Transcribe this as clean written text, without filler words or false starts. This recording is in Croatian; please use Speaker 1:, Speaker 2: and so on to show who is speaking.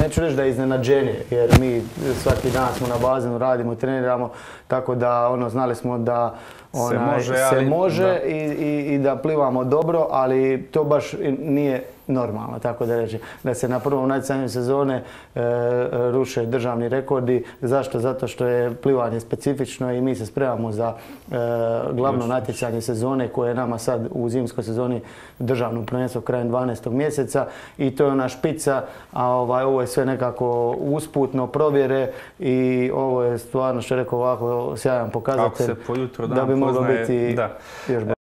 Speaker 1: neću reći da je iznenađenje, jer mi svaki dan smo na bazenu, radimo, treniramo, tako da znali smo da se može i da plivamo dobro, ali to baš nije normalno, tako da reći. Da se na prvom natjecanju sezone ruše državni rekordi. Zašto? Zato što je plivanje specifično i mi se spremamo za glavno natjecanje sezone koje je nama sad u zimskoj sezoni državno prvenstvo krajem 12. mjeseca i to je ona špica, a ovo je sve nekako usputno provjere i ovo je stvarno, što je rekao, ovako sjajan pokazatelj da bi moglo biti još bolje.